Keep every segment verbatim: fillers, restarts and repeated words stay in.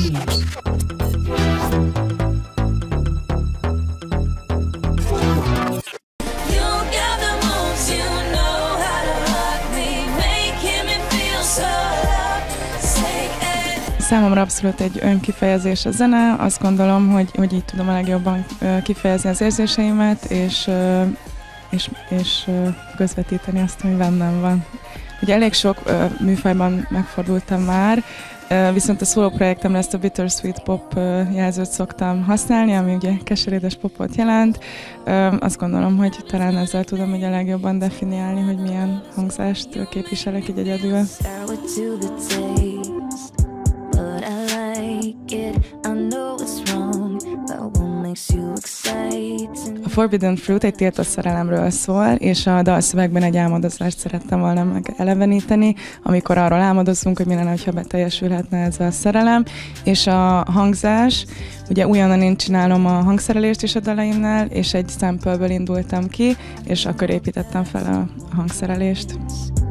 Számomra abszolút egy önkifejezés a zene, azt gondolom, hogy, hogy így tudom a legjobban kifejezni az érzéseimet, és, és, és közvetíteni azt, ami bennem van. Ugye elég sok műfajban megfordultam már, viszont a szóló projektemre ezt a bittersweet pop jelzőt szoktam használni, ami ugye keserédes popot jelent. Azt gondolom, hogy talán ezzel tudom ugye a legjobban definiálni, hogy milyen hangzást képviselek így egyedül. A Forbidden Fruit egy tiltott szerelemről szól, és a dalszövegben egy álmodozást szerettem volna megeleveníteni, amikor arról álmodozunk, hogy mi lenne, ha beteljesülhetne ez a szerelem, és a hangzás, ugye újonnan én csinálom a hangszerelést is a dalaimnál, és egy sample-ből indultam ki, és akkor építettem fel a hangszerelést.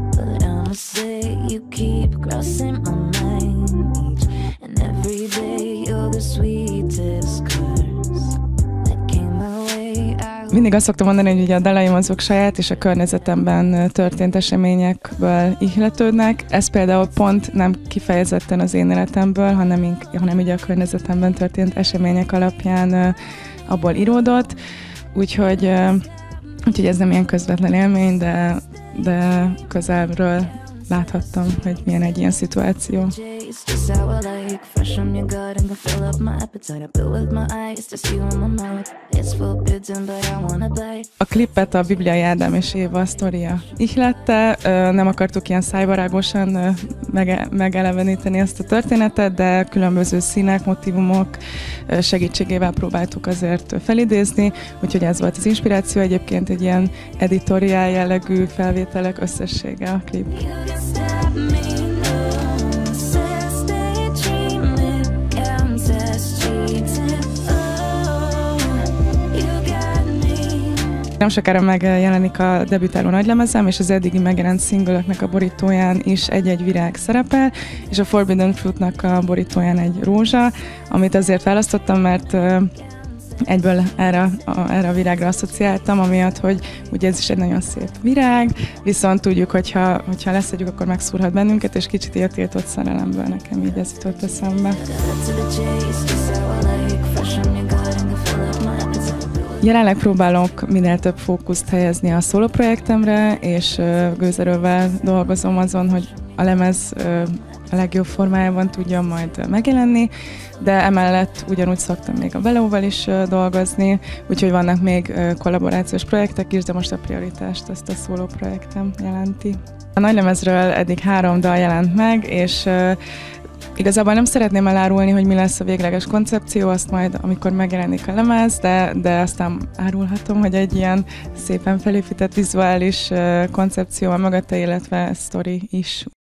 Mindig azt szoktam mondani, hogy ugye a dalaim azok saját és a környezetemben történt eseményekből ihletődnek. Ez például pont nem kifejezetten az én életemből, hanem, hanem ugye a környezetemben történt események alapján abból íródott. Úgyhogy, úgyhogy ez nem ilyen közvetlen élmény, de, de közelről láthattam, hogy milyen egy ilyen szituáció. A klipet a Bibliai Ádám és Éva sztoria ihlette, nem akartuk ilyen szájbarágosan mege- megeleveníteni ezt a történetet, de különböző színek, motívumok segítségével próbáltuk azért felidézni, úgyhogy ez volt az inspiráció, egyébként egy ilyen editoriál jellegű felvételek összessége a klip. Nem sokára megjelenik a debütáló nagylemezem, és az eddigi megjelent szingölöknek a borítóján is egy-egy virág szerepel, és a Forbidden Fruitnak a borítóján egy rózsa, amit azért választottam, mert egyből erre a, erre a virágra asszociáltam, amiatt, hogy ugye ez is egy nagyon szép virág, viszont tudjuk, hogyha, hogyha leszedjük, akkor megszúrhat bennünket, és kicsit ilyen tiltott szerelemből nekem így ez jutott eszembe. Jelenleg próbálok minél több fókuszt helyezni a szóló projektemre, és gőzerővel dolgozom azon, hogy a lemez a legjobb formájában tudjon majd megjelenni, de emellett ugyanúgy szoktam még a Belóval is dolgozni, úgyhogy vannak még kollaborációs projektek is, de most a prioritást ezt a szóló projektem jelenti. A nagylemezről eddig három dal jelent meg, és igazából nem szeretném elárulni, hogy mi lesz a végleges koncepció, azt majd, amikor megjelenik a lemez, de, de aztán árulhatom, hogy egy ilyen szépen felépített vizuális koncepció a mögötte, illetve sztori is